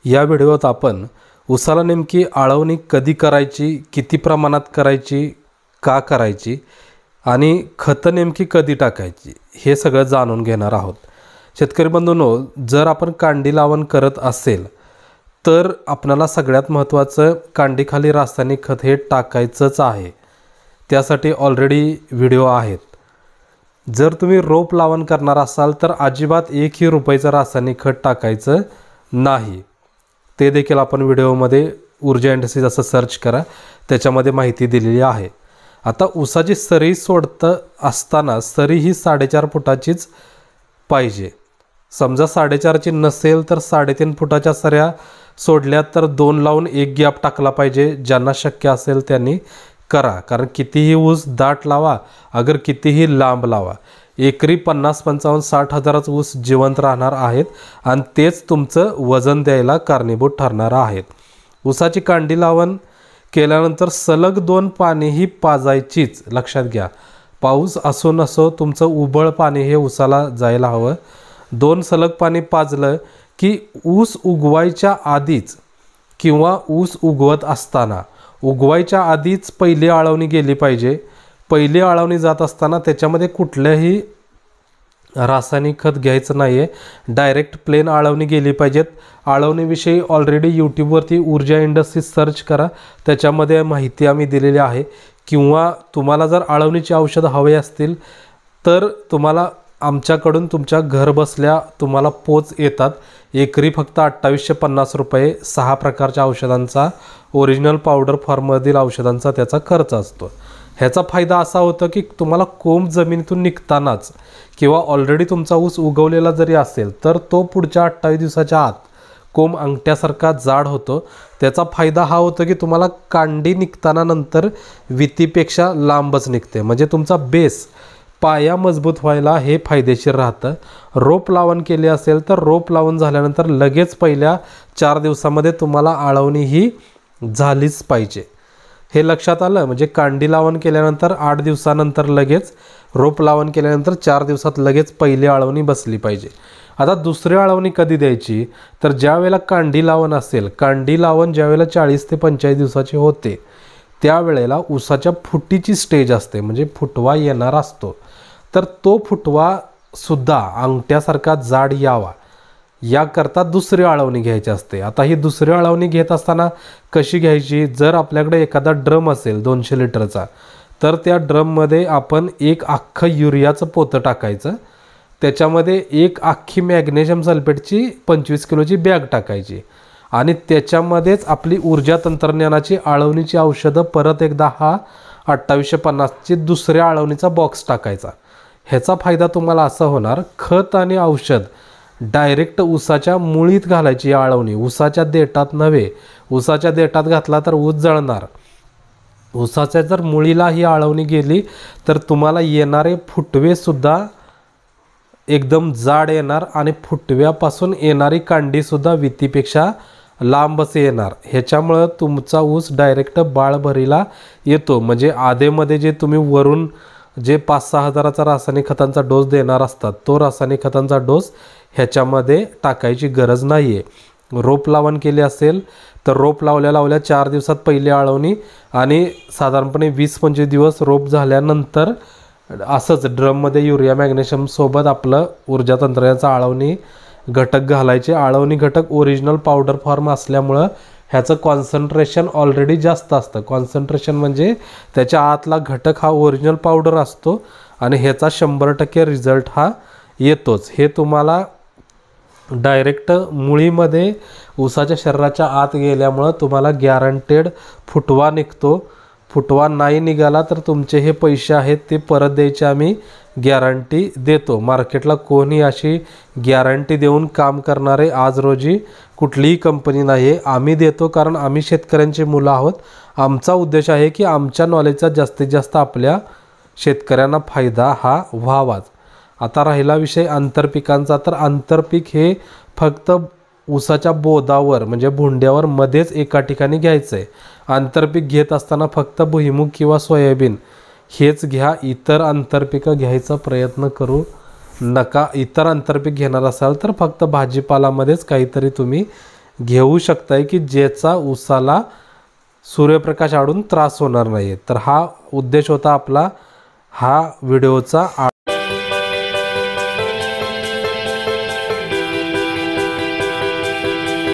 या व्हिडिओत आपण ऊसाला नेमकी आळवणी कधी करायची, किती प्रमाणात करायची, का करायची आणि खतं नेमकी कधी टाकायची हे सगळं जाणून घेणार आहोत। शेतकरी बंधूंनो, जर आपण कांडी लावण करत असेल तर आपल्याला सगळ्यात महत्त्वाचं कांडीखाली रासायनिक खत हे टाकायचंच आहे। त्यासाठी ऑलरेडी व्हिडिओ आहेत। जर तुम्ही रोप लावण करणार असाल तर अजिबात एकही रुपयाचं रासायनिक खत टाकायचं नाही। ते देखील आपण व्हिडिओमध्ये ऊर्जा इंडस्ट्रीज असं सर्च करा, त्याच्यामध्ये माहिती दिलेली आहे। आता ऊसाची सरी सोडत असताना सरी ही 4.5 फुटाचीच पाहिजे। समजा 4.5ची नसेल तर 3.5 फुटाच्या सऱ्या सोडल्या तर 2 लावून 1 गॅप टाकला पाहिजे। ज्यांना शक्य असेल त्यांनी करा, कारण कितीही ऊस दाट लावा, अगर कितीही लांब लावा, एकरी 50, 55, 60 हजाराचा ऊस जिवंत राहणार आहेत आणि तेच तुमचं वजन द्यायला कारणीभूत ठरणार आहेत। ऊसाची कांडी लावण केल्यानंतर सलग 2 पाणी ही पाजायचीच, लक्षात घ्या। पाऊस असो नसो तुमचं उबळ पाणी हे ऊसाला जायला हवं। 2 सलग पाणी पाजलं की ऊस उगवायच्या आधीच किंवा ऊस उगवत असताना उगवायच्या आधीच पहिली आळवणी गेली पाहिजे। पहिली आळवणी जात असताना त्याच्यामध्ये कुठल्याही रासायनिक खत घ्यायचं नाही आहे, डायरेक्ट प्लेन आळवणी गेली पाहिजेत। आळवणीविषयी ऑलरेडी यूट्यूबवरती ऊर्जा इंडस्ट्रीज सर्च करा, त्याच्यामध्ये माहिती आम्ही दिलेली आहे। किंवा तुम्हाला जर आळवणीची औषधं हवे असतील तर तुम्हाला आमच्याकडून तुमच्या घर बसल्या तुम्हाला पोच येतात। एकरी फक्त 2850 रुपये 6 प्रकारच्या औषधांचा, ओरिजिनल पावडर फॉर्ममधील औषधांचा त्याचा खर्च असतो। ह्याचा फायदा असा होतो की तुम्हाला कोंब जमिनीतून निघतानाच किंवा ऑलरेडी तुमचा ऊस उगवलेला जरी असेल तर तो पुढच्या 28 दिवसाच्या आत कोंब अंगठ्यासारखा जाड होतो। त्याचा फायदा हा होतो की तुम्हाला कांडी निघताना नंतर वितीपेक्षा लांबच निघते, म्हणजे तुमचा बेस पाया मजबूत व्हायला हे फायदेशीर राहतं। रोप लावण केले असेल तर रोप लावून झाल्यानंतर लगेच पहिल्या 4 दिवसामध्ये तुम्हाला आळवणी ही झालीच पाहिजे। हे लक्षात आलं, म्हणजे कांडी लावण केल्यानंतर 8 दिवसानंतर लगेच, रोप लावण केल्यानंतर 4 दिवसात लगेच पहिली आळवणी बसली पाहिजे। आता दुसरी आळवणी कधी द्यायची तर ज्या वेळेला कांडी लावण असेल, कांडी लावण ज्या वेळेला 40 ते 45 दिवसाची होते त्यावेळेला ऊसाच्या फुटीची स्टेज असते, म्हणजे फुटवा येणार असतो। तर तो फुटवा सुद्धा अंगठ्यासारखा जाड यावा याकरता दुसरी आळवणी घ्यायची असते। आता ही दुसरी आळवणी घेत असताना कशी घ्यायची, जर आपल्याकडे एखादा ड्रम असेल 200 लिटरचा तर त्या ड्रममध्ये आपण 1 अख्खं युरियाचं पोतं टाकायचं, त्याच्यामध्ये 1 अख्खी मॅग्नेशियम सल्फेटची 25 किलोची बॅग टाकायची आणि त्याच्यामध्येच आपली ऊर्जा तंत्रज्ञानाची आळवणीची औषधं परत एकदा हा 2850ची दुसऱ्या आळवणीचा बॉक्स टाकायचा। ह्याचा फायदा तुम्हाला असा होणार, खत आणि औषध डायरेक्ट ऊसाच्या मुळीत घालायची आळवणी, ऊसाच्या देठात नव्हे। ऊसाच्या देठात घातला तर ऊस जळणार। ऊसाच्या जर मुळीला ही आळवणी गेली तर तुम्हाला येणारे फुटवे सुद्धा एकदम जाड येणार आणि फुटव्यापासून येणारी कांडी सुद्धा वितीपेक्षा लांबच येणार। ह्याच्यामुळं तुमचा ऊस डायरेक्ट बाळभरीला येतो, म्हणजे आधेमध्ये जे तुम्ही वरून जे 5-6 हजाराचा रासायनिक खतांचा डोस देणार असतात तो रासायनिक खतांचा डोस ह्याच्यामध्ये टाकायची गरज नाही आहे। रोप लावण केली असेल तर रोप लावल्या 4 दिवसात पहिली आळवणी आणि साधारणपणे 20-25 दिवस रोप झाल्यानंतर असंच ड्रममध्ये युरिया मॅग्नेशियम सोबत आपलं ऊर्जा तंत्रज्ञानाचा आळवणी घटक घालायचे। आळवणी घटक ओरिजिनल पावडर फॉर्म असल्यामुळं ह्याचं कॉन्सन्ट्रेशन ऑलरेडी जास्त असतं। कॉन्सन्ट्रेशन म्हणजे त्याच्या आतला घटक हा ओरिजिनल पावडर असतो आणि ह्याचा 100% रिझल्ट हा येतोच। हे तुम्हाला डायरेक्ट मुळीमध्ये ऊसाच्या शरीराच्या आत गेल्यामुळं तुम्हाला गॅरंटेड फुटवा निघतो। फुटवा नाही निघाला तर तुमचे हे पैसे आहेत ते परत द्यायचे आम्ही गॅरंटी देतो। मार्केटला कोणी अशी गॅरंटी देऊन काम करणारे आज रोजी कुठलीही कंपनी नाही आहे। आम्ही देतो कारण आम्ही शेतकऱ्यांची मुलं आहोत। आमचा उद्देश आहे की आमच्या नॉलेजचा जास्तीत जास्त आपल्या शेतकऱ्यांना फायदा हा व्हावाच। आता राहिला विषय आंतरपिकांचा, तर आंतरपीक हे फक्त ऊसाच्या बोधावर म्हणजे भुंड्यावर मध्येच एका ठिकाणी घ्यायचं आहे। आंतरपीक घेत असताना फक्त भुईमूग किंवा सोयाबीन हेच घ्या, इतर आंतरपिकं घ्यायचा प्रयत्न करू नका। इतर आंतरपीक घेणार असाल तर फक्त भाजीपालामध्येच काहीतरी तुम्ही घेऊ शकताय की ज्याचा ऊसाला सूर्यप्रकाश आडून त्रास होणार नाही. तर हा उद्देश होता आपला हा व्हिडिओचा.